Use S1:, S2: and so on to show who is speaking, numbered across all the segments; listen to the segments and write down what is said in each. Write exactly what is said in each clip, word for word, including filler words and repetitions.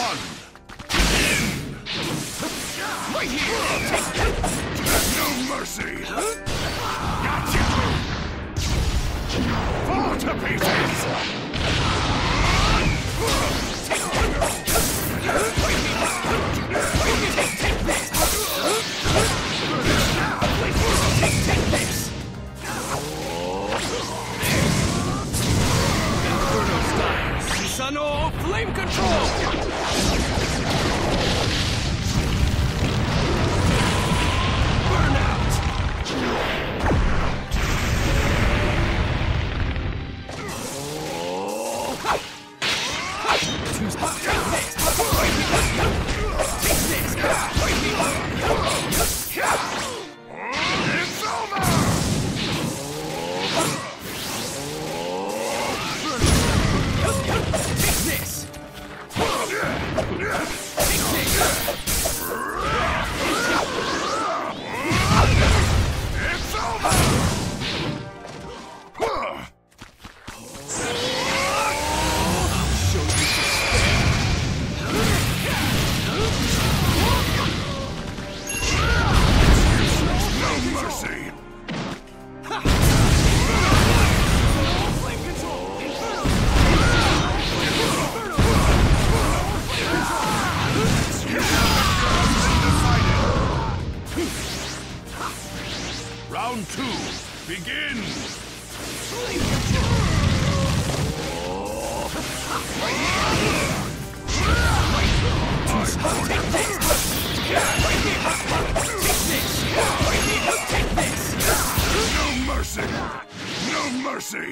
S1: one.
S2: Right here!
S1: No mercy! Gotcha! Fall to pieces!
S2: Take this! Inferno style! Susano flame control!
S1: Round two, begin! No mercy! No mercy!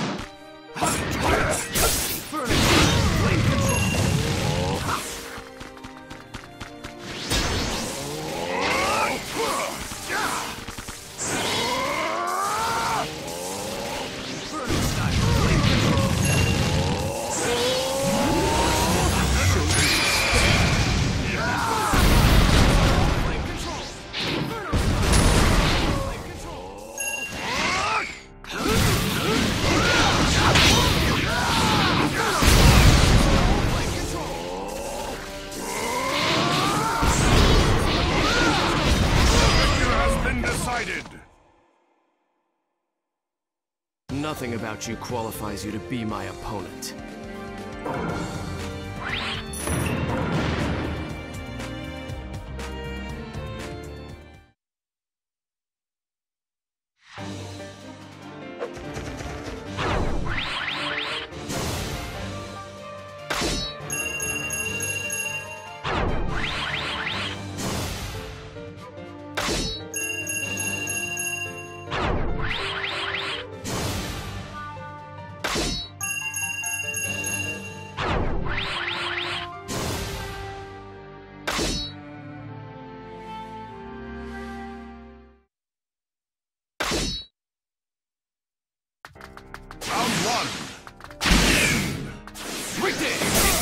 S2: Nothing about you qualifies you to be my opponent.
S1: Round one.
S2: Right there!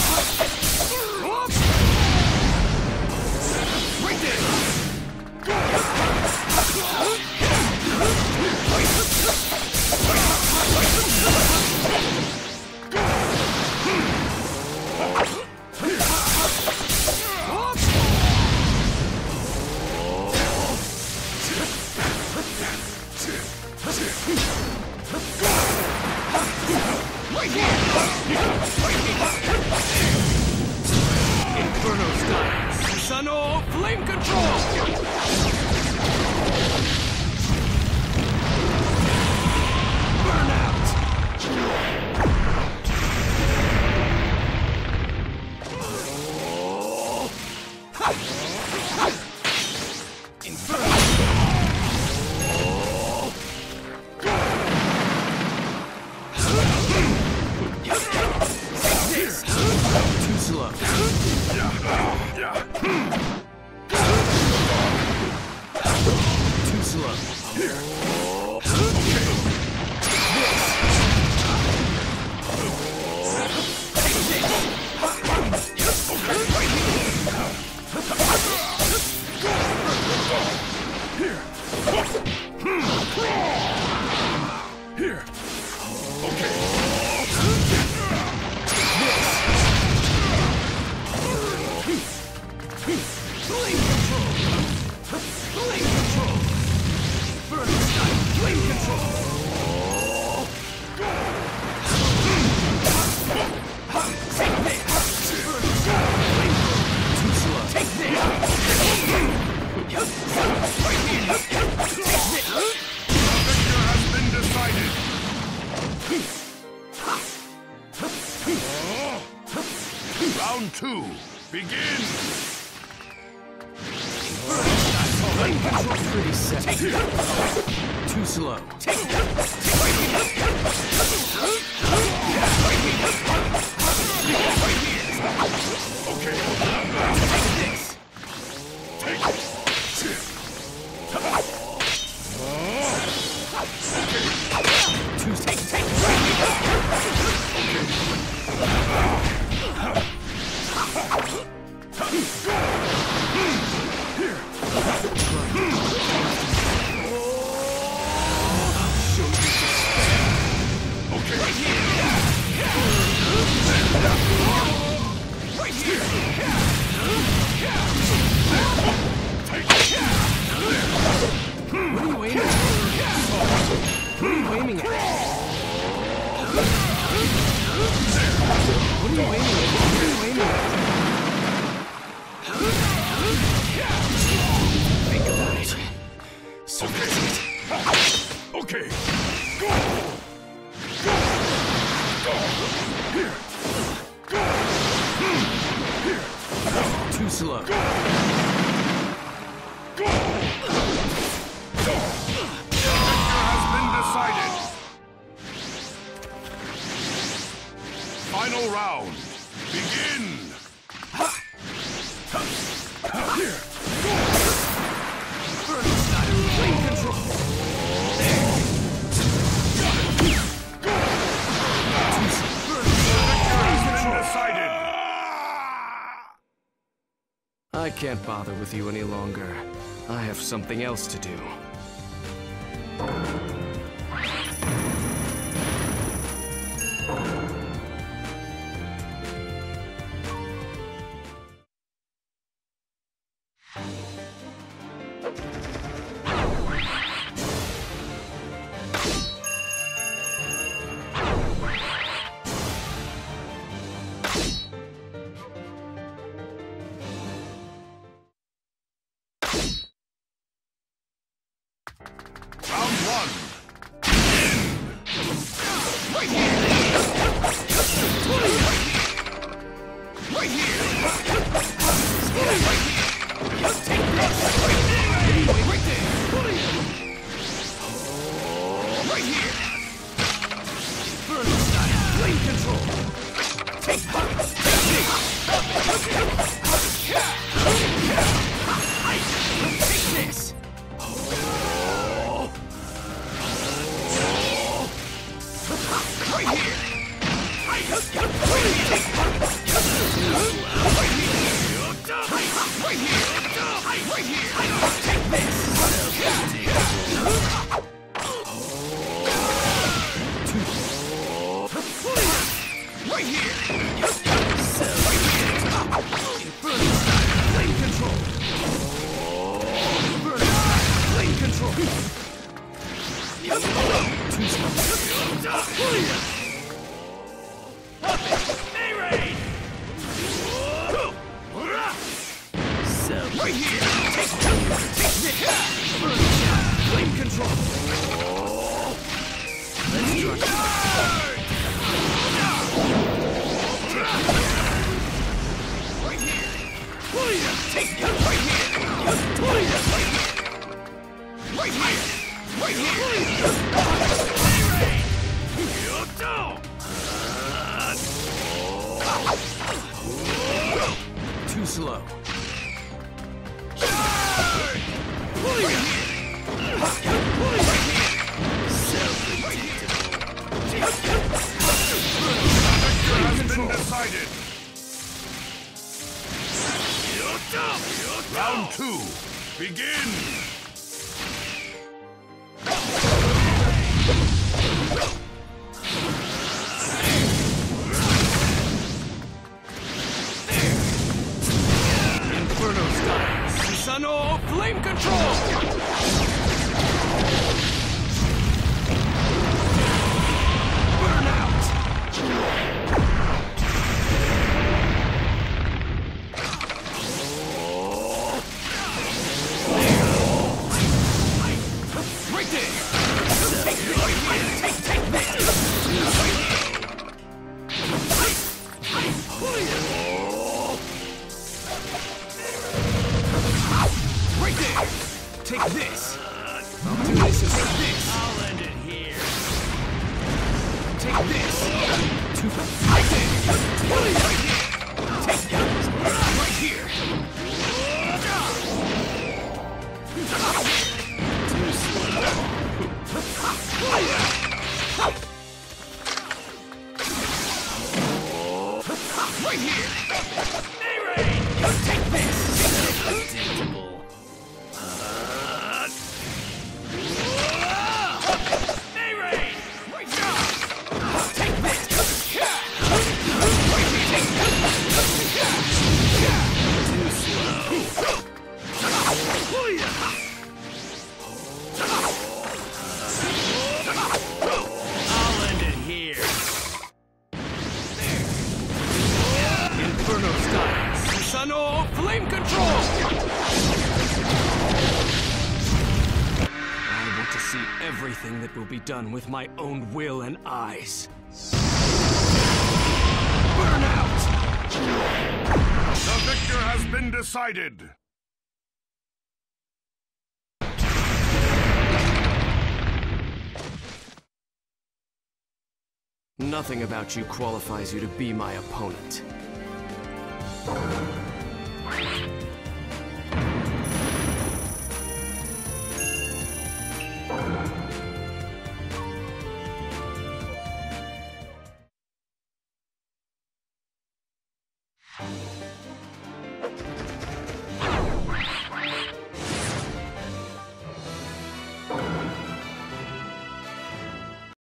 S2: Right there! Inferno style! Susano flame control! Burn out! Inferno! Too slow. Too slow.
S1: Here. Okay. Round two, begin!
S2: Pretty set. Too slow.
S1: Okay. Take it.
S2: Too take take.
S1: Okay. Go. Go. Go. Here. Go. Here.
S2: Too slow.
S1: Go. Go. Go. Victor has been decided. Final round. Begin. Here. Go.
S2: Flame control. I can't bother with you any longer. I have something else to do. Too slow.
S1: Decided. Round two, begin!
S2: Inferno style. Susanoo flame control! Burnout! Right there! Take this! Take, take this! Take this! I'll do this instead of this!
S3: I'll end it here.
S2: Take this! Two, like this! Right here! Take this! Right here!
S3: Too slow.
S2: Right here!
S3: A-Rain!
S2: Take this!
S3: Predictable. A-Rain!
S2: Right here! Take this!
S3: Too slow. I'll end it here.
S2: Inferno style! Susanoo flame control! I want to see everything that will be done with my own will and eyes. Burn out!
S1: The victor has been decided.
S2: Nothing about you qualifies you to be my opponent.